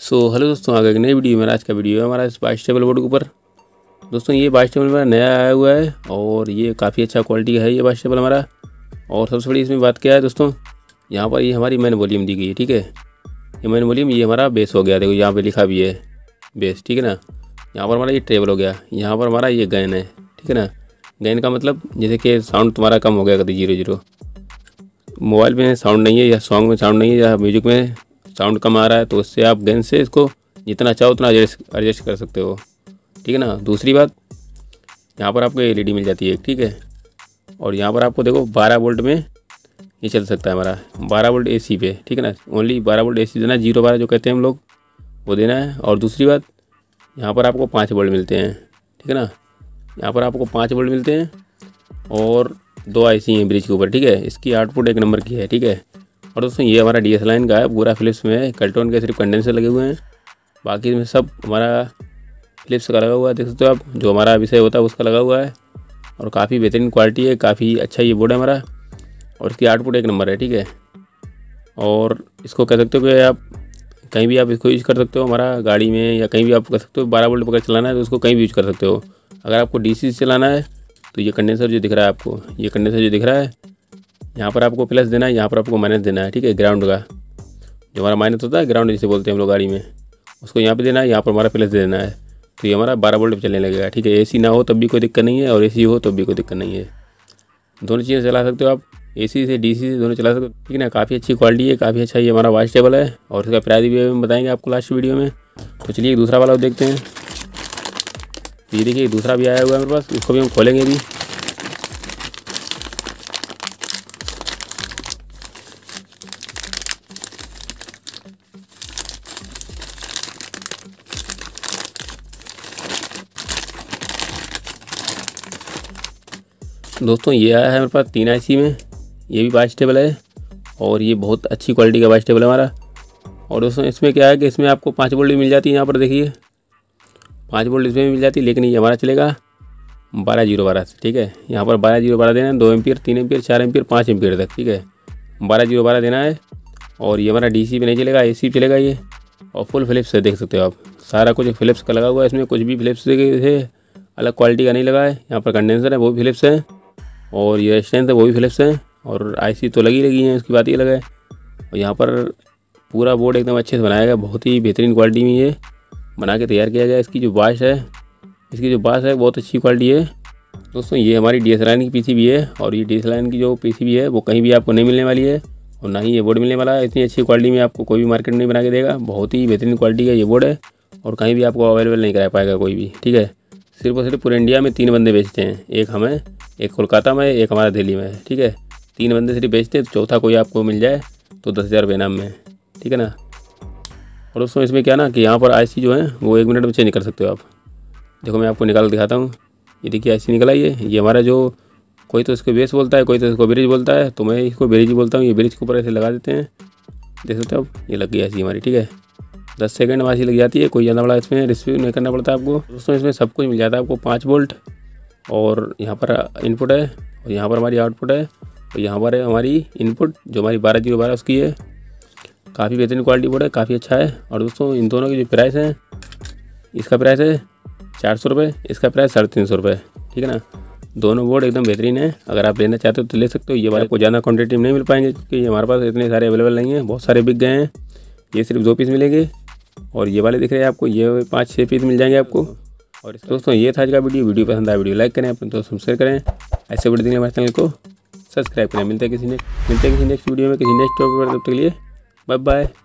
Hello दोस्तों, आगे एक नई वीडियो में आज का वीडियो है हमारा इस बाइस्टेबल बोर्ड के ऊपर। दोस्तों ये बाइस्टेबल मेरा नया आया हुआ है और ये काफ़ी अच्छा क्वालिटी का है ये बाइस्टेबल हमारा। और सबसे बड़ी इसमें बात क्या है दोस्तों, यहाँ पर ये हमारी मेन वॉल्यूम दी गई है। ठीक है, ये मेन वॉल्यूम ये हमारा बेस हो गया। देखो यहाँ पे लिखा भी है बेस, ठीक है ना। यहाँ पर हमारा ये ट्रेबल हो गया, यहाँ पर हमारा ये गैन है, ठीक है ना। गैन का मतलब जैसे कि साउंड तुम्हारा कम हो गया कभी 0-0, मोबाइल में साउंड नहीं है या सॉन्ग में साउंड नहीं है या म्यूजिक में साउंड कम आ रहा है तो उससे आप गैन से इसको जितना चाहो उतना एडजस्ट कर सकते हो, ठीक है ना। दूसरी बात, यहाँ पर आपको एलईडी मिल जाती है, ठीक है। और यहाँ पर आपको देखो 12 वोल्ट में ये चल सकता है हमारा, 12 वोल्ट एसी पे, ठीक है ना। ओनली 12 वोल्ट एसी देना है, 0-12 जो कहते हैं हम लोग वो देना है। और दूसरी बात, यहाँ पर आपको 5 वोल्ट मिलते हैं, ठीक है ना। यहाँ पर आपको 5 वोल्ट मिलते हैं और 2 आईसी हैं ब्रिज के ऊपर, ठीक है। इसकी आउटपुट 1 नंबर की है, ठीक है। और दोस्तों ये हमारा DSLR का है, पूरा फिलिप्स में है। कल्टोन के सिर्फ कंडेंसर लगे हुए हैं, बाकी इसमें सब हमारा फिलिप्स का लगा हुआ है, देख सकते हो आप। जो हमारा विषय होता है उसका लगा हुआ है और काफ़ी बेहतरीन क्वालिटी है, काफ़ी अच्छा ये बोर्ड है हमारा। और इसकी आउटपुट 1 नंबर है, ठीक है। और इसको कह सकते हो कि आप कहीं भी आप इसको यूज़ कर सकते हो, हमारा गाड़ी में या कहीं भी आप कर सकते हो। 12 वोल्ट पकड़ चलाना है तो उसको कहीं भी यूज़ कर सकते हो। अगर आपको DC से चलाना है तो ये कंडेंसर जो दिख रहा है आपको, ये कंडेंसर जो दिख रहा है, यहाँ पर आपको प्लस देना है, यहाँ पर आपको माइनस देना है, ठीक है। ग्राउंड का जो हमारा माइनस होता है, ग्राउंड जिसे बोलते हैं हम लोग गाड़ी में, उसको यहाँ पे देना है, यहाँ पर हमारा प्लस देना है। तो ये हमारा 12 वोल्ट पे चलने लगेगा, ठीक है। AC ना हो तब भी कोई दिक्कत नहीं है और AC हो तब भी कोई दिक्कत नहीं है। दोनों चीज़ें चला सकते हो आप, AC से DC से दोनों चला सकते हो, ठीक है ना। काफ़ी अच्छी क्वालिटी है, काफ़ी अच्छा ये हमारा बाइस्टेबल है और इसका प्राइस भी हम बताएंगे आपको लास्ट वीडियो में। तो चलिए दूसरा वाला देखते हैं। ये देखिए दूसरा भी आया हुआ है मेरे पास, इसको भी हम खोलेंगे अभी। दोस्तों ये आया है मेरे पास 3 आईसी में, ये भी बाइस्टेबल है और ये बहुत अच्छी क्वालिटी का बाइस्टेबल है हमारा। और दोस्तों इसमें क्या है कि इसमें आपको 5 वोल्ट भी मिल जाती है, यहाँ पर देखिए 5 वोल्ट इसमें भी मिल जाती है, लेकिन ये हमारा चलेगा 12-0-12 से, ठीक है। यहाँ पर 12-0-12 देना है, 2 एम्पीयर, 3 एम्पीयर, 4 एम्पीयर, 5 एम्पीयर तक, ठीक है। 12-0-12 देना है और ये हमारा DC पे नहीं चलेगा, AC पे चलेगा ये। और फुल फिलिप्स है, देख सकते हो आप, सारा कुछ फिलिप्स का लगा हुआ है। इसमें कुछ भी फिलिप्स से अलग क्वालिटी का नहीं लगा है। यहाँ पर कंडेंसर है वो भी फिलिप्स है और ये स्ट्रेंथ है वो भी फिलिप्स है और IC तो लगी है, उसकी बात ही अलग है। और यहाँ पर पूरा बोर्ड एकदम अच्छे से बनाया गया, बहुत ही बेहतरीन क्वालिटी में ये बना के तैयार किया गया। इसकी जो बास है बहुत अच्छी क्वालिटी है। दोस्तों ये हमारी DSLR की PCB है और ये DSLR की जो PCB है वो कहीं भी आपको नहीं मिलने वाली है और ना ही ये बोर्ड मिलने वाला है। इतनी अच्छी क्वालिटी में आपको कोई भी मार्केट नहीं बना के देगा, बहुत ही बेहतरीन क्वालिटी का ये बोर्ड है और कहीं भी आपको अवेलेबल नहीं करा पाएगा कोई भी, ठीक है। सिर्फ और सिर्फ पूरे इंडिया में 3 बंदे बेचते हैं, एक हमें, एक कोलकाता में, एक हमारा दिल्ली में, ठीक है। 3 बंदे सिर्फ बेचते हैं, चौथा कोई आपको मिल जाए तो 10,000 रुपये इनाम में, ठीक है ना। और दोस्तों इसमें क्या ना कि यहाँ पर IC जो है वो 1 मिनट में चेंज कर सकते हो आप। देखो मैं आपको निकाल दिखाता हूँ, ये देखिए IC निकला ये हमारा जो, कोई तो इसको बेस बोलता है, कोई तो इसको ब्रिज बोलता है, तो मैं इसको ब्रिज बोलता हूँ। ये ब्रिज के ऊपर ऐसे लगा देते हैं, देख सकते हो आप, ये लग गई IC हमारी, ठीक है। 10 सेकंड में IC लग जाती है, कोई ज़्यादा बड़ा इसमें रिसीव नहीं करना पड़ता आपको। दोस्तों इसमें सब कुछ मिल जाता है आपको, 5 वोल्ट और यहाँ पर इनपुट है और यहाँ पर हमारी आउटपुट है और यहाँ पर है हमारी इनपुट जो हमारी 12-0-12 उसकी है। काफ़ी बेहतरीन क्वालिटी बोर्ड है, काफ़ी अच्छा है। और दोस्तों इन दोनों की जो प्राइस है, इसका प्राइस है 400 रुपये, इसका प्राइस 350 रुपये, ठीक है ना। दोनों बोर्ड एकदम बेहतरीन है, अगर आप लेना चाहते हो तो ले सकते हो। ये वाले को ज़्यादा क्वान्टिटी में नहीं मिल पाएंगे क्योंकि हमारे पास इतने सारे अवेलेबल नहीं है, बहुत सारे बिक गए हैं। ये सिर्फ 2 पीस मिलेंगे और ये वाले दिख रहे हैं आपको, ये 5-6 पीस मिल जाएंगे आपको। और दोस्तों ये था आज का वीडियो पसंद आया वीडियो लाइक करें, अपने दोस्तों शेयर करें, ऐसे वीडियो देखने हमारे चैनल को सब्सक्राइब करें। मिलते हैं किसी नेक्स्ट वीडियो में, किसी नेक्स्ट टॉपिक पर। तब तक के लिए बाय बाय।